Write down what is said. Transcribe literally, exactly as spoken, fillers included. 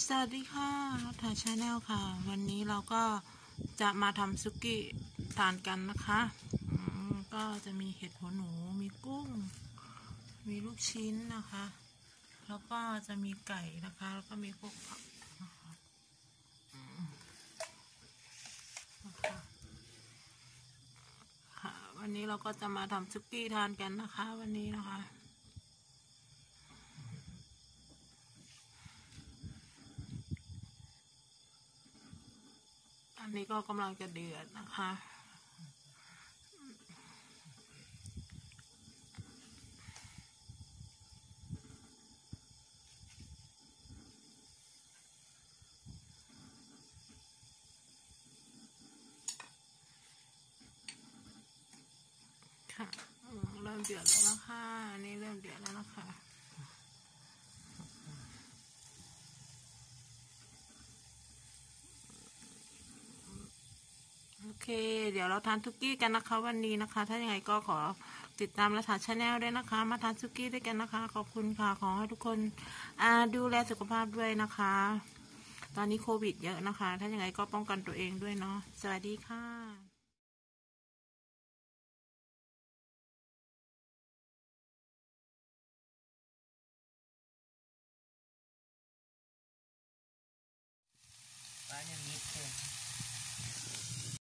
สวัสดีค่ะรัฐาชาแนลค่ะ วันนี้เราก็จะมาทำซุกี้ทานกันนะคะก็จะมีเห็ดหัวหนูมีกุ้งมีลูกชิ้นนะคะแล้วก็จะมีไก่นะคะแล้วก็มีพวกผักนะคะค่ะวันนี้เราก็จะมาทำซุกี้ทานกันนะคะวันนี้นะคะอันนี้ก็กำลังจะเดือดนะคะค่ะเริ่มเดือดแล้วนะคะอันนี้เริ่มเดือดแล้วนะคะโอเคเดี๋ยวเราทานซุกี้กันนะคะวันนี้นะคะถ้าอย่างไรก็ขอติดตามรัฐาชาแนลด้วยนะคะมาทานซุกี้ด้วยกันนะคะขอบคุณค่ะขอให้ทุกคนดูแลสุขภาพด้วยนะคะตอนนี้โควิดเยอะนะคะถ้าอย่างไรก็ป้องกันตัวเองด้วยเนาะสวัสดีค่ะ